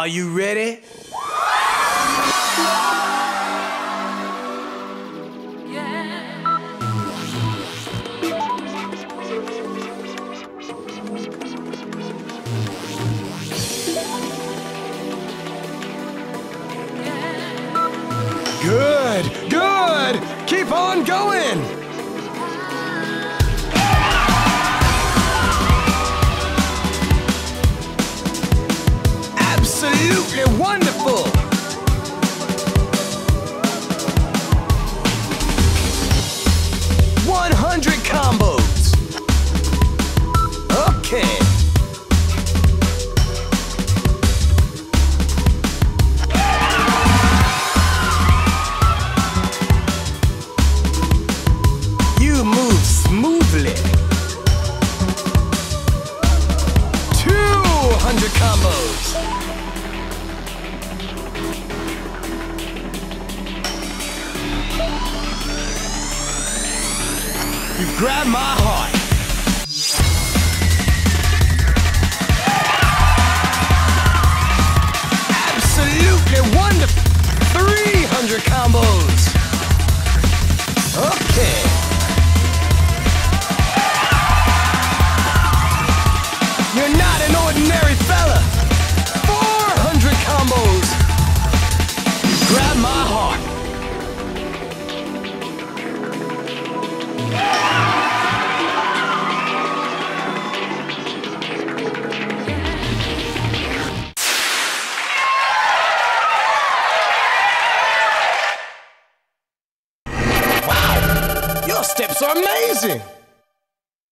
Are you ready? Good, good. Keep on going. Absolutely wonderful. Combos. Okay. You move smoothly. 200 combos. You grab my heart. Absolutely wonderful. 300 combos. Okay. You're not an ordinary fella. 400 combos. You grab my heart. Your steps are amazing!